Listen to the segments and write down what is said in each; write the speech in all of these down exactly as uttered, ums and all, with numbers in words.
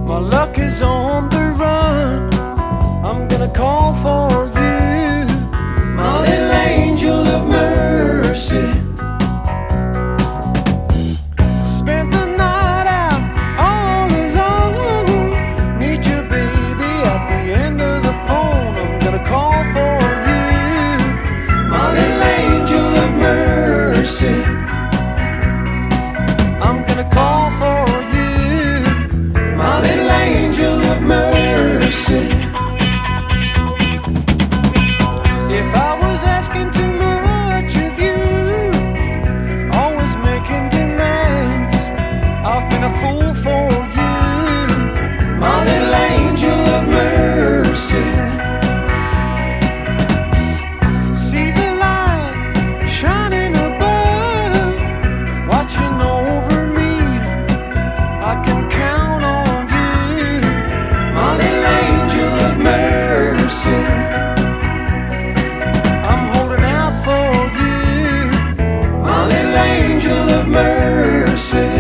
My luck is on the run. I'm gonna call for you, my little angel of mercy. Spent the night out all alone. Need your baby at the end of the phone. I'm gonna call for you, my little angel of mercy. I'm gonna call for you, my little angel of mercy. If I was asking too much of you, always making demands, I've been a fool for you, my little angel of mercy. See the light shining above, watching over me. I can count on you, my little angel of mercy. I'm holding out for you, my little angel of mercy.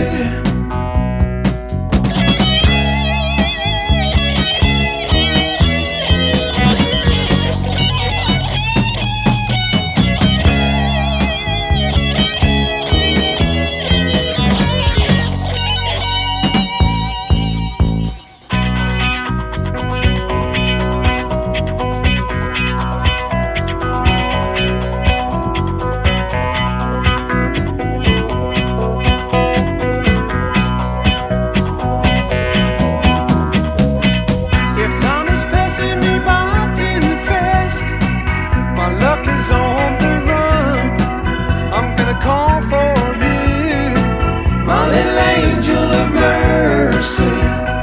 If time is passing me by too fast, my luck is on the run. I'm gonna call for you, my little angel of mercy.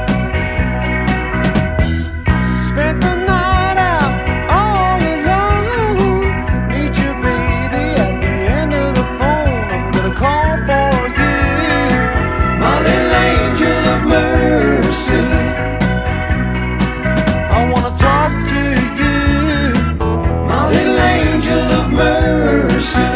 Spent the night out all alone. Need your baby at the end of the phone. I'm gonna call for you, my little angel of mercy. I wanna talk to you, my little angel of mercy.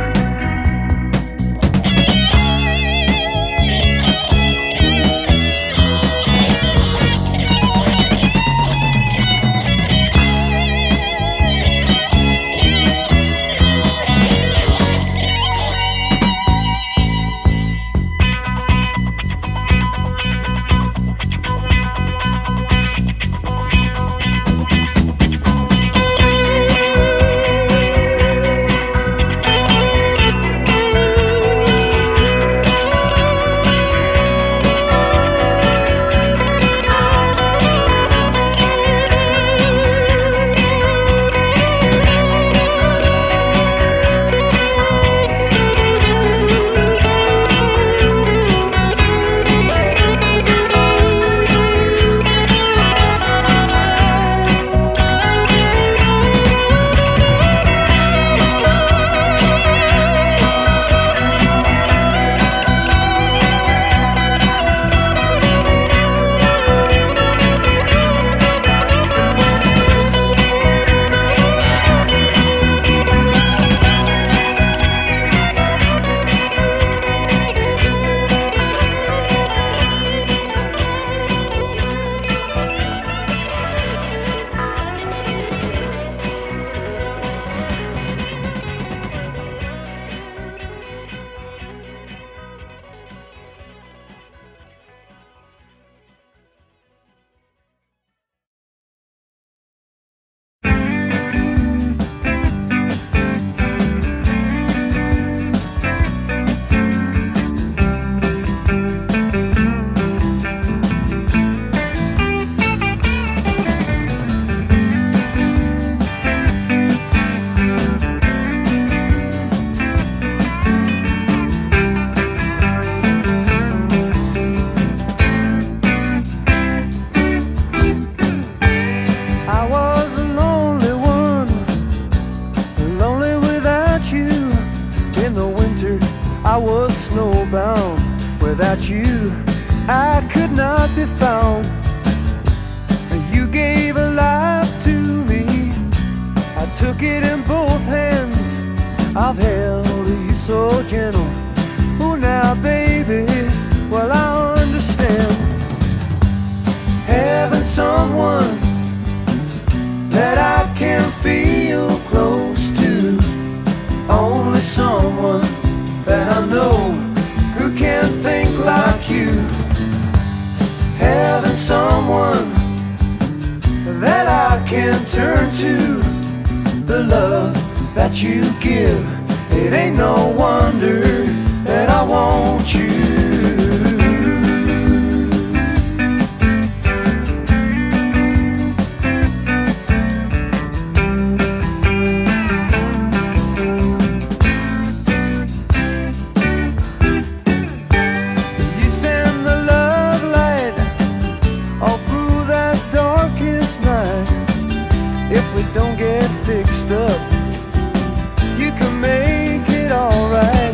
I was snowbound. Without you, I could not be found. You gave a life to me. I took it in both hands. I've held you so gentle. Oh, now, baby, well, I understand. someone that I can turn to, the love that you give, it ain't no wonder that I want you. Don't get fixed up, you can make it alright.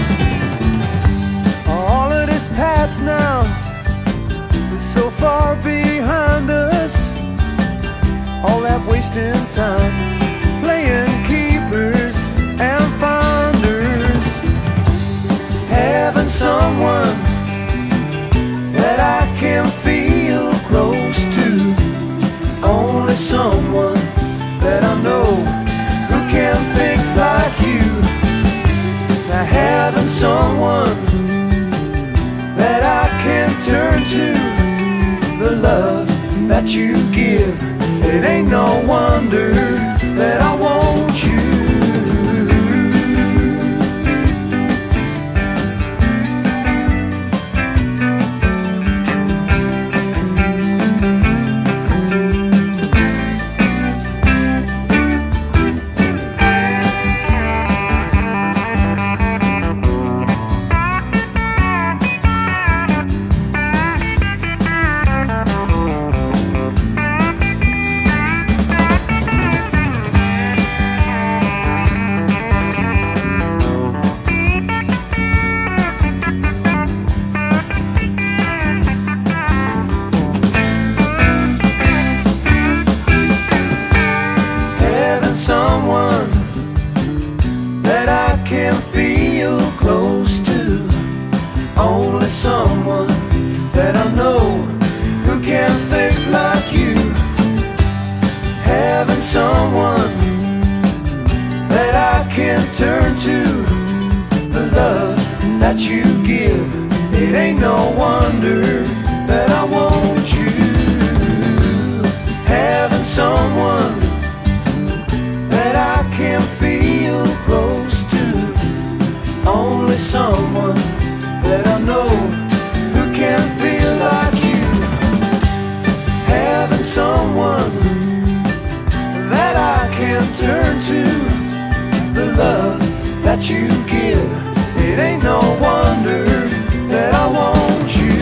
All of this past now is so far behind us. All that wasting time playing keepers and finders. Having someone that I can feel close to, only someone that I know who can think like you. Now having someone that I can turn to, the love that you give, it ain't no wonder that I want you. Someone that I can feel close to, only someone that I know who can think like you. Having someone that I can turn to, the love that you give, it ain't no wonder that I want you. Having someone that I can feel close to, only someone that I know who can feel like you. Having someone that I can turn to, the love that you give, it ain't no wonder that I want you.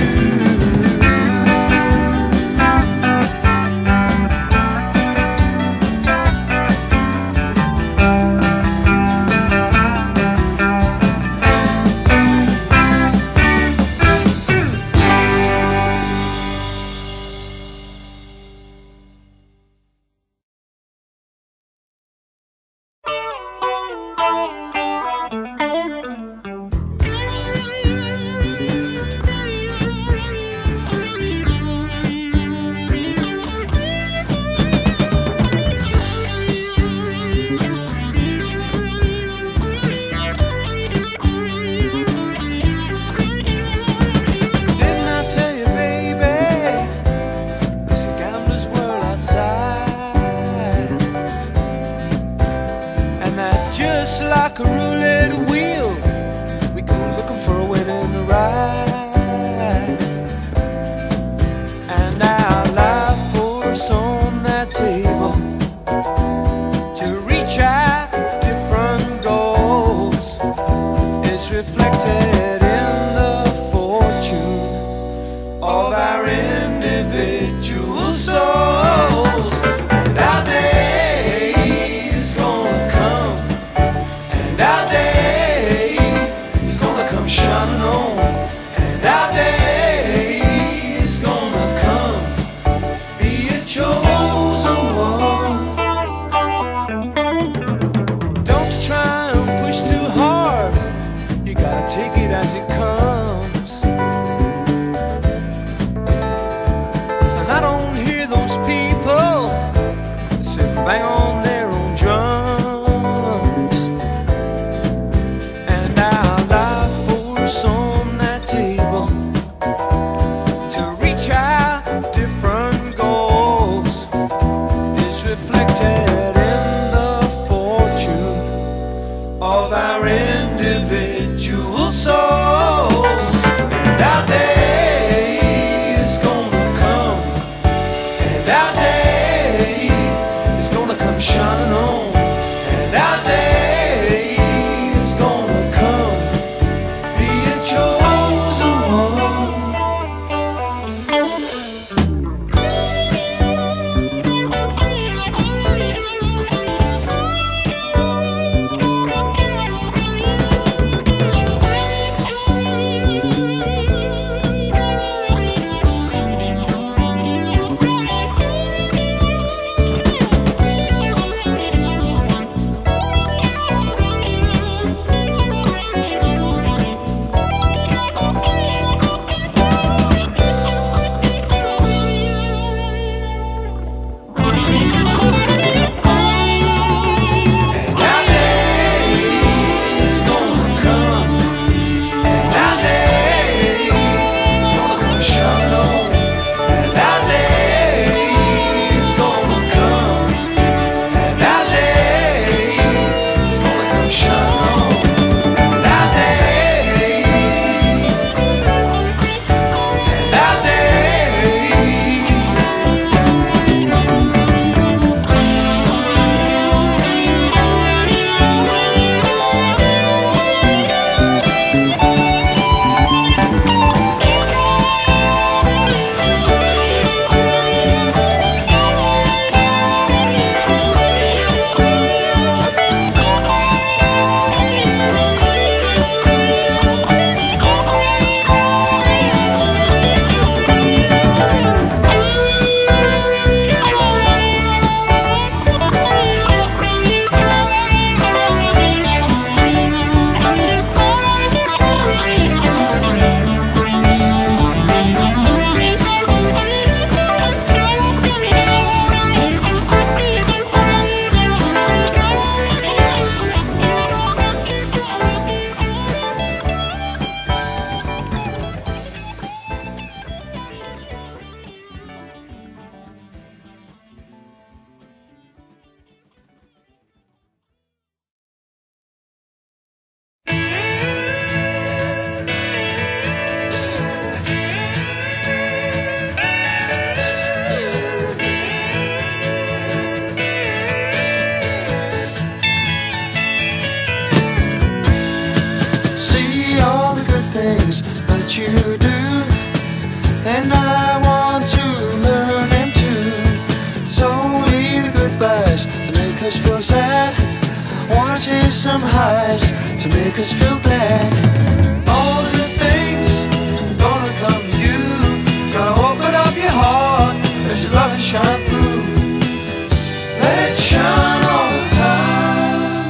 some highs to make us feel glad. All the good things gonna come to you. Gotta open up your heart, let your love and shine through. Let it shine all the time.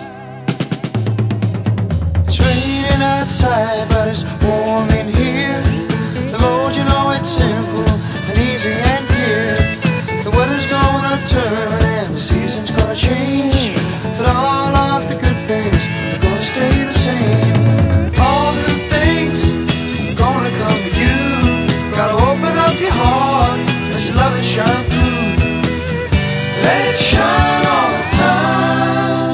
It's raining outside, but it's warm in here. The road, you know, it's simple and easy and clear. The weather's gonna turn and the season's gonna change, but all of the good things are gonna stay the same. All the good things are gonna come to you. Gotta open up your heart, let your love and shine through. Let it shine all the time.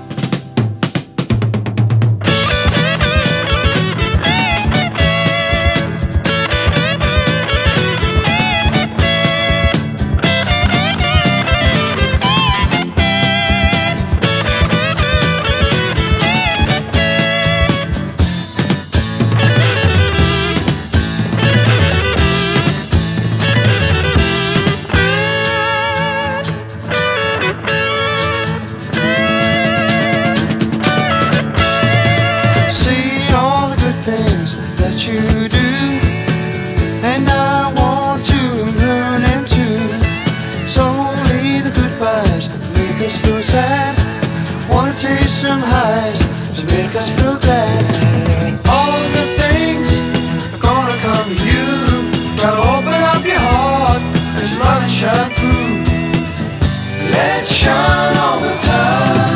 Taste some highs to make us feel glad. All of the things are gonna come to you. Gotta open up your heart, let your love and shine through. Let it shine all the time.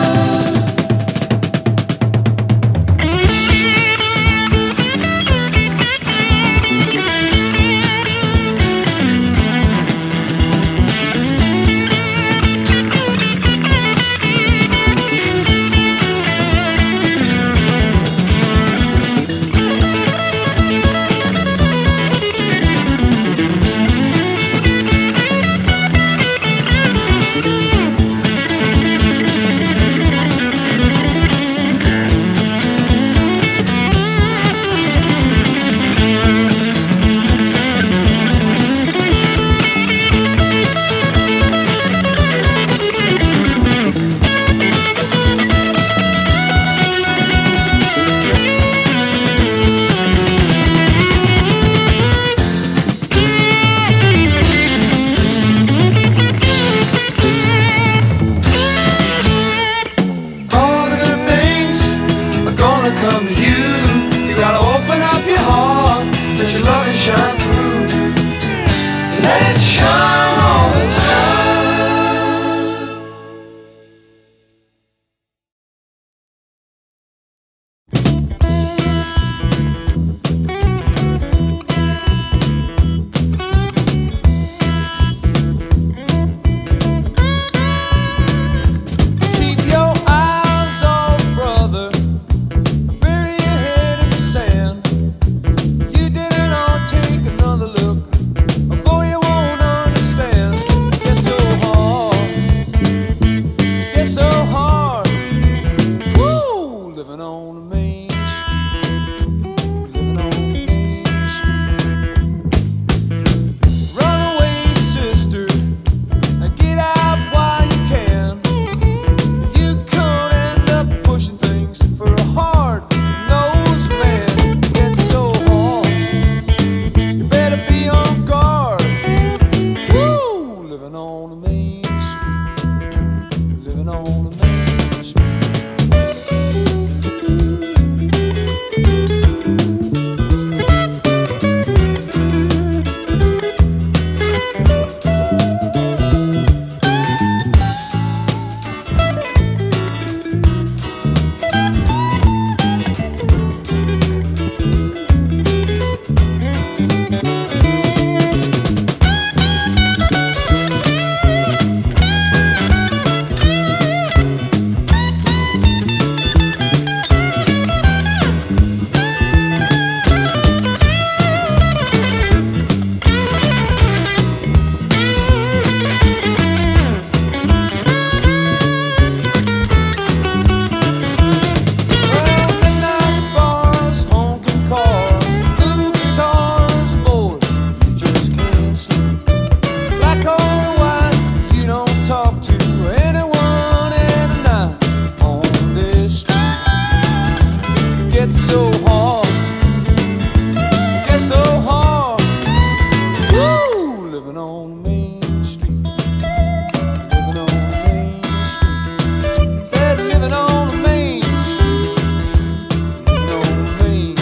on Main Street, living on Main Street. Said living on Main Street, living on Main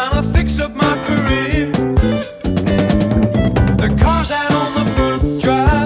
drive.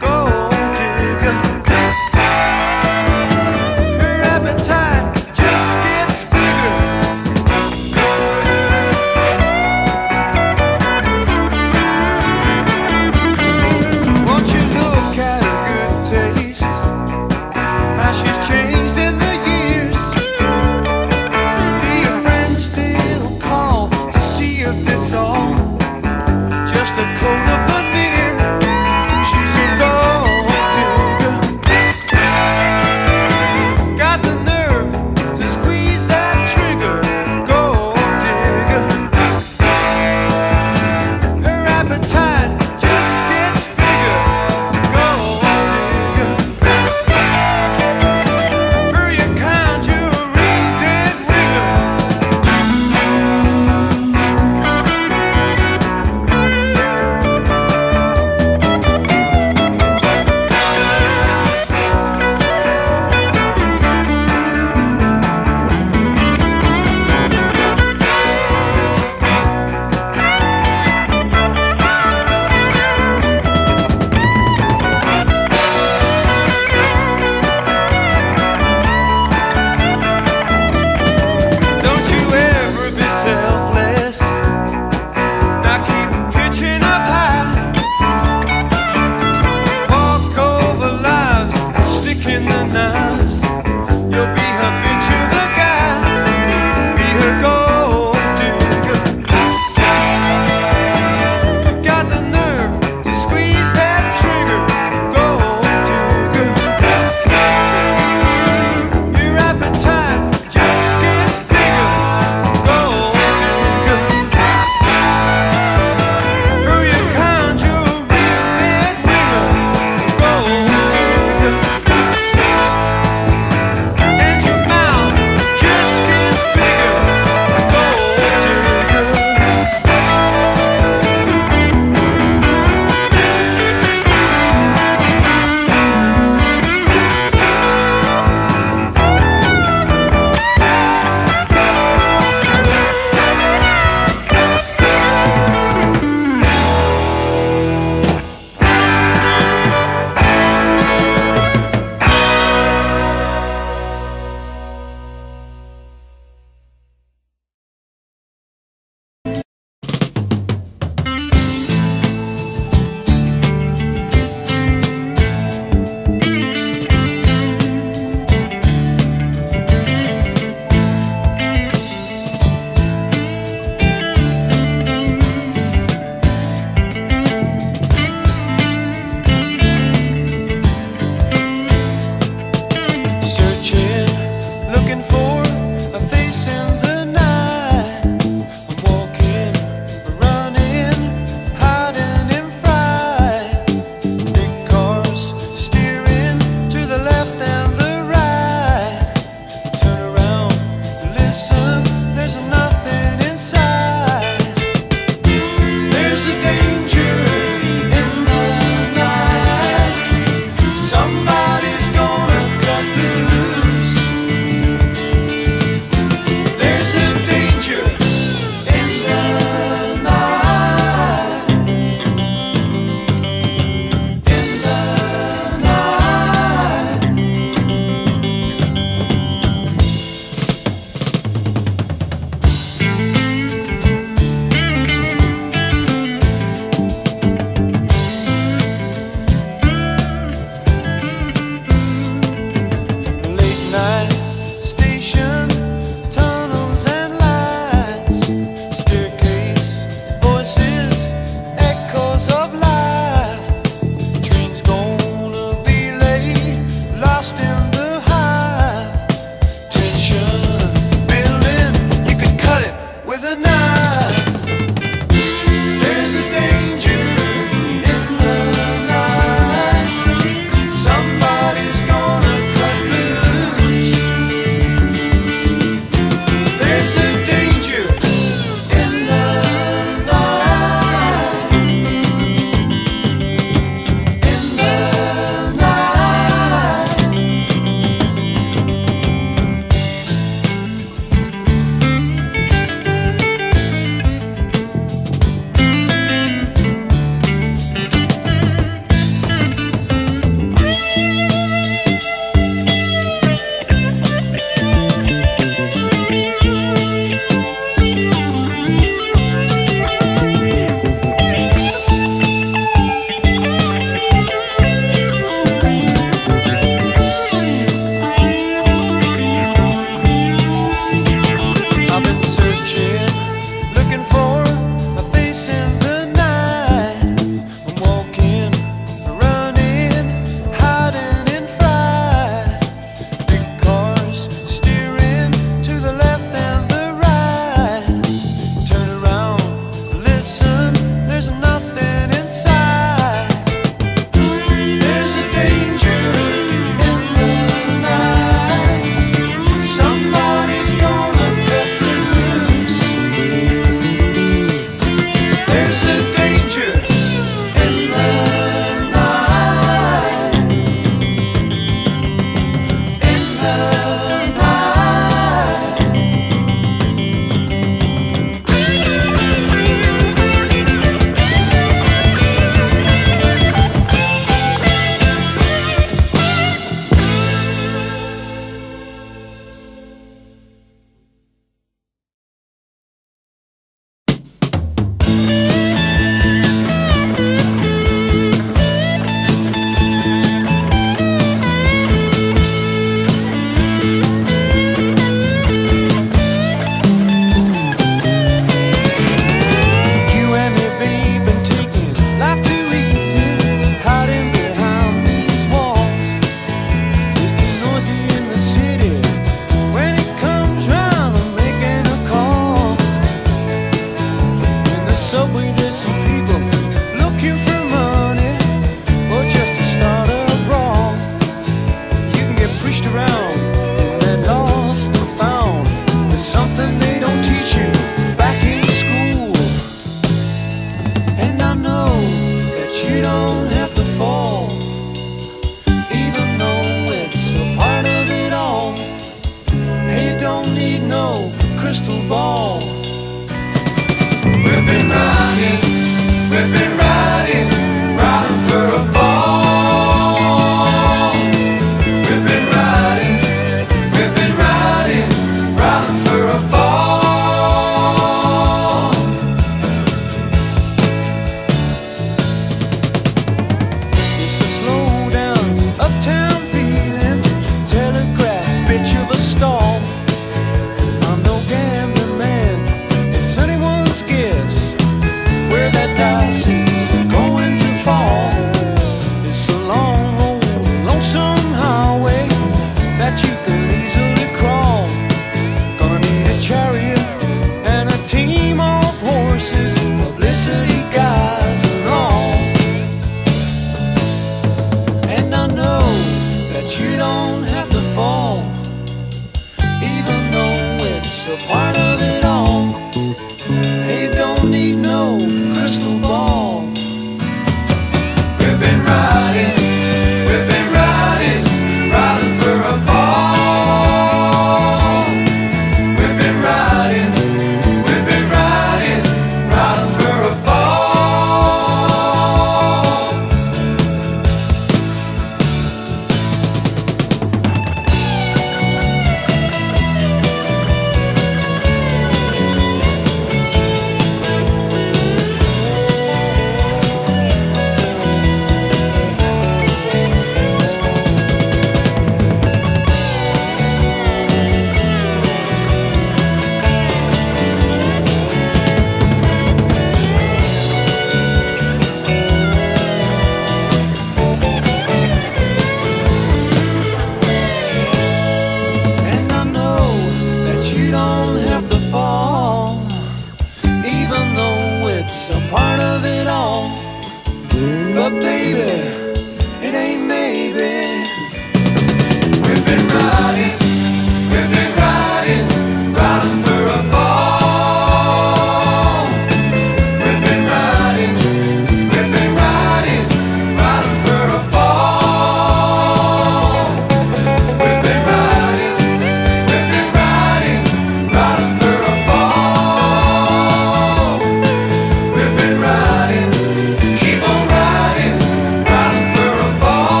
but baby, it ain't maybe. We've been riding, we've been riding, riding for a fall. We've been riding, we've been riding, riding for a fall. We've been riding, we've been riding, riding for a fall. We've been riding, keep on riding, riding for a fall.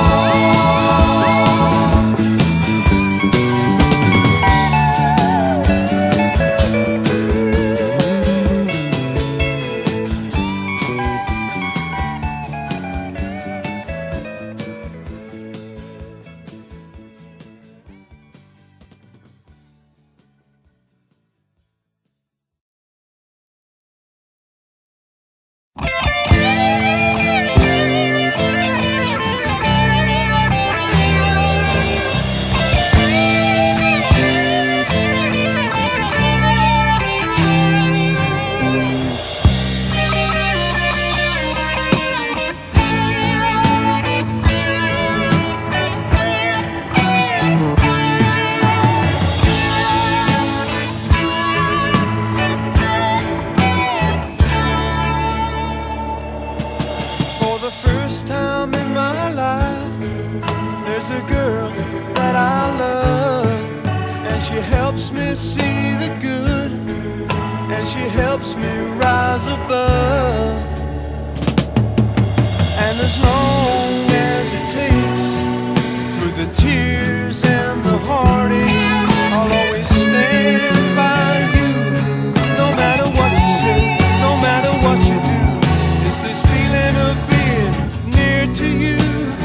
For the first time in my life, there's a girl that I love, and she helps me see the good, and she helps me rise above. And as long as it takes, through the tears and the heartaches, I'll always stand by you. No matter what you say, no matter what you do, it's this feeling of being near to you.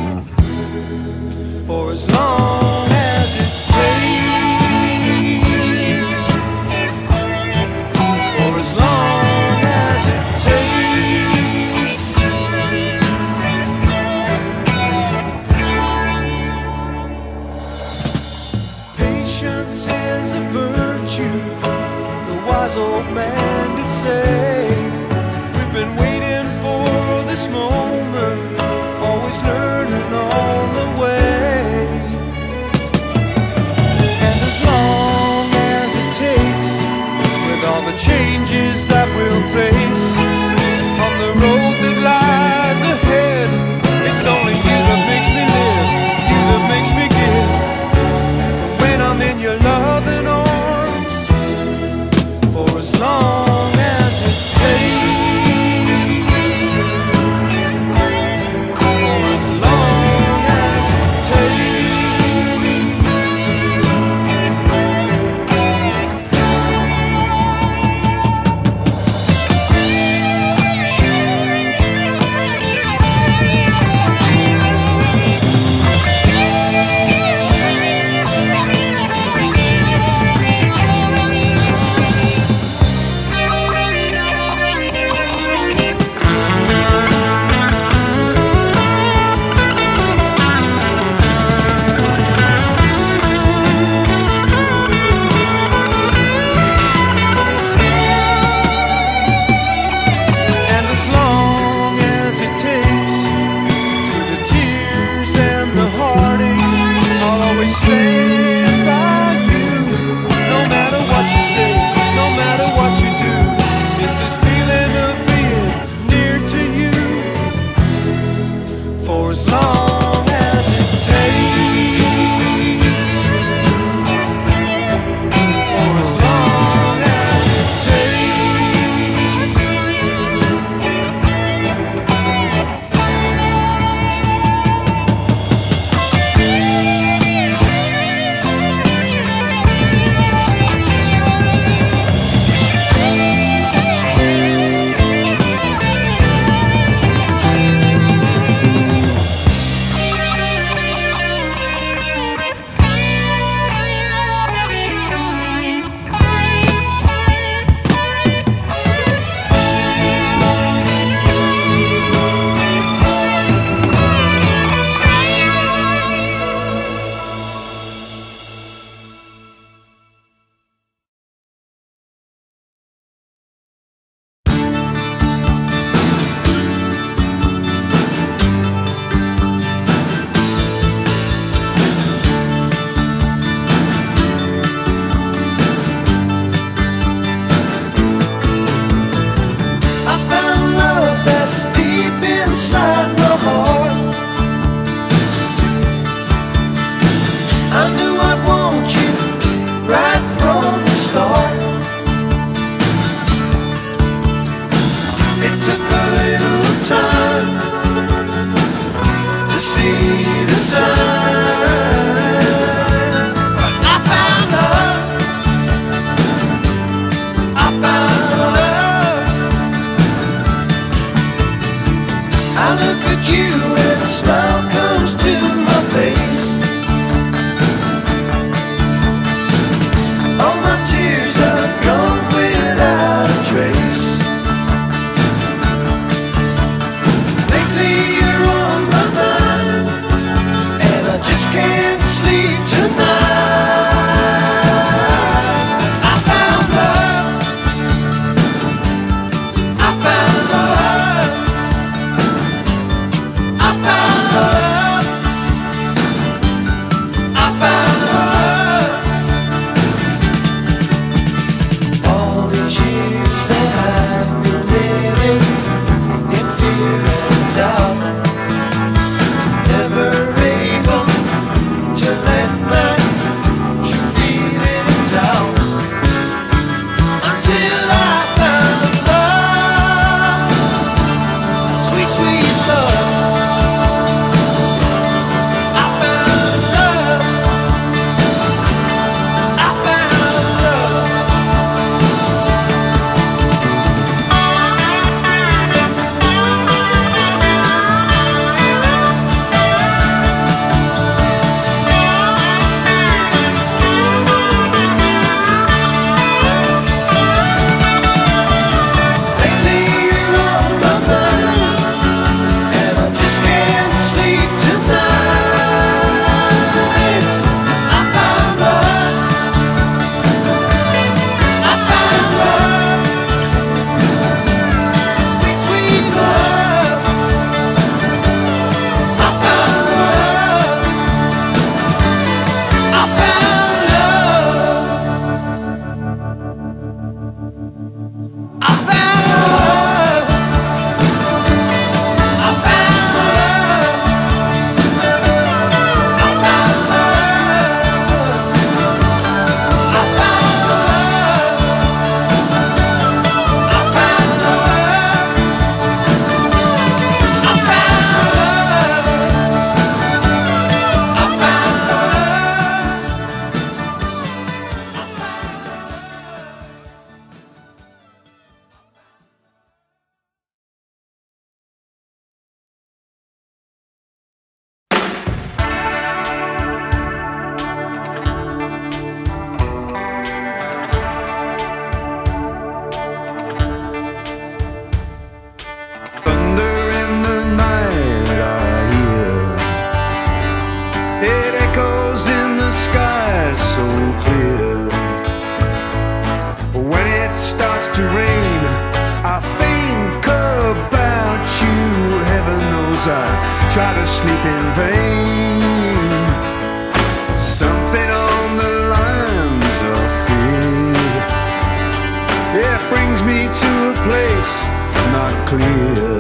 For as long as it takes, for as long as it takes. Patience is a virtue, the wise old man did say. We've been waiting for this moment, always learning on the way. And as long as it takes, with all the changes that we'll face, on the road that lies ahead, it's only you that makes me live, you that makes me give. When I'm in your loving arms, for as long as it takes, for as long as it starts to rain, I think about you. Heaven knows I try to sleep in vain. Something on the lines of fear, it brings me to a place not clear.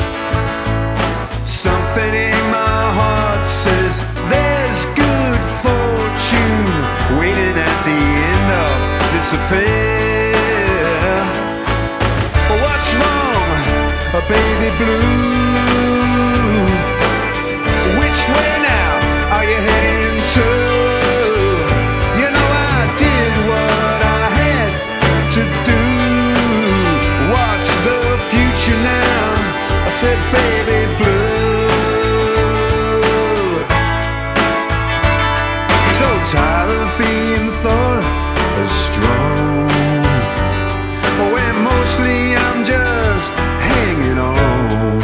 Something in my heart says there's good fortune waiting at the end of this affair. What's wrong, baby blue? Which way now are you heading to? You know I did what I had to do. What's the future now? I said, baby blue. So tired of being thought as strong, when mostly I'm just hanging on.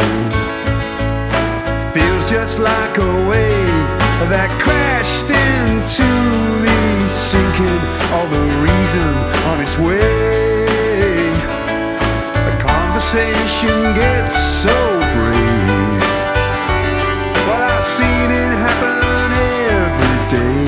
Feels just like a wave that crashed into me, sinking all the reason on its way. The conversation gets so brief, but I've seen it happen every day.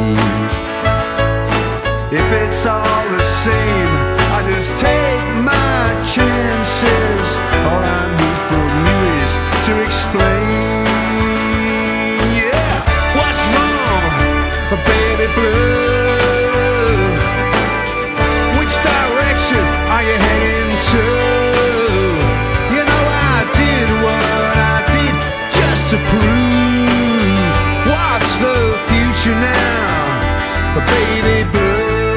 If it's all the same, I just take my chances. All I need from you is to explain. Yeah, what's wrong, baby blue? Which direction are you heading to? You know I did what I did just to prove. What's the future now, baby blue?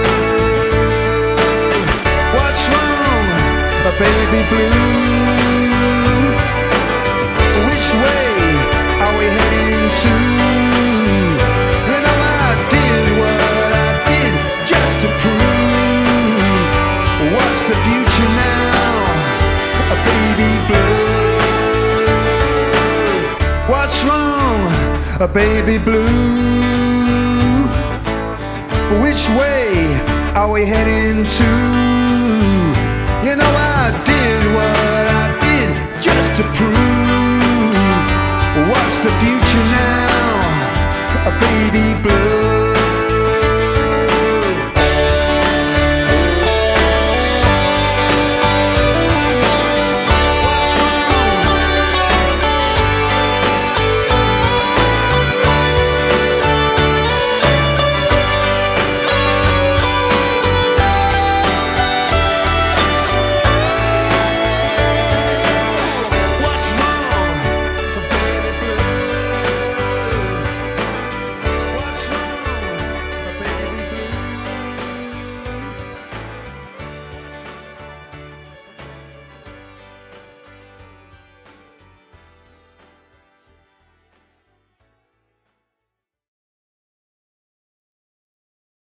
Baby blue, which way are we heading to? You know I did what I did just to prove. What's the future now, baby blue? What's wrong, baby blue? Which way are we heading to? You know I did what I did just to prove.